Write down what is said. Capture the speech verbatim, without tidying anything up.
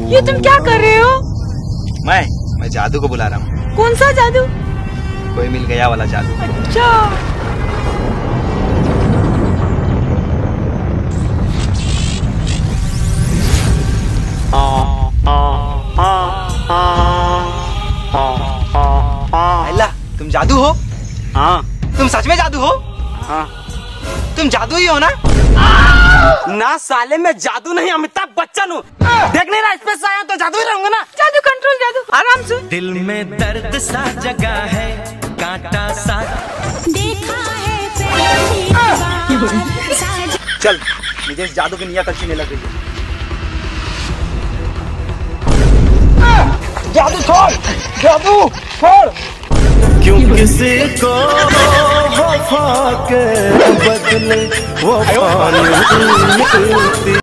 ये तुम क्या कर रहे हो? मैं मैं जादू को बुला रहा हूँ। कौन सा जादू? कोई मिल गया वाला जादू। अच्छा। अल्लाह, तुम जादू हो? हाँ। तुम सच में जादू हो? हाँ। तुम जादू ही हो ना? ना साले मैं जादू नहीं, अमिताभ बच्चन हूँ। देख नहीं रहा इस पे से आया तो जादू ही रहूंगा ना। जादू कंट्रोल, जादू आराम से। दिल में दर्द सा जगा है, कांटा सा देखा है पहली बार। चल, मुझे इस जादू की नियत अच्छी नहीं लग रही है। जादू छोड़, जादू छोड़। क्यों किसी को वफा के बदले वफा नहीं मिलती।